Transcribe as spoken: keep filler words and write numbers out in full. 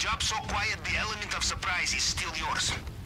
Job so quiet, the element of surprise is still yours.